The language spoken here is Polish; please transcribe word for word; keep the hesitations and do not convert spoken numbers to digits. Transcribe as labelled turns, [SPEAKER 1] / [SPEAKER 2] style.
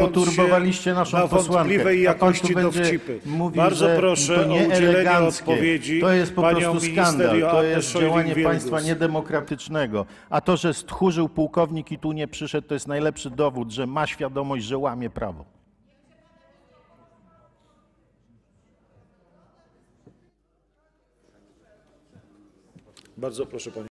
[SPEAKER 1] poturbowaliście naszą
[SPEAKER 2] na
[SPEAKER 1] posłankę.
[SPEAKER 2] wątpliwej
[SPEAKER 1] A pan tu
[SPEAKER 2] jakości
[SPEAKER 1] będzie
[SPEAKER 2] dowcipy.
[SPEAKER 1] mówił,
[SPEAKER 2] Bardzo
[SPEAKER 1] że
[SPEAKER 2] proszę
[SPEAKER 1] to
[SPEAKER 2] o udzielenie
[SPEAKER 1] nieeleganckie.
[SPEAKER 2] odpowiedzi
[SPEAKER 1] To jest po
[SPEAKER 2] panią
[SPEAKER 1] prostu
[SPEAKER 2] minister
[SPEAKER 1] skandal. To
[SPEAKER 2] Joannę
[SPEAKER 1] jest działanie
[SPEAKER 2] Scheuring-Wielgus.
[SPEAKER 1] państwa niedemokratycznego. A to, że stchórzył pułkownik i tu nie przyszedł, to jest najlepszy dowód, że ma świadomość, że łamie prawo.
[SPEAKER 2] Bardzo proszę, pani.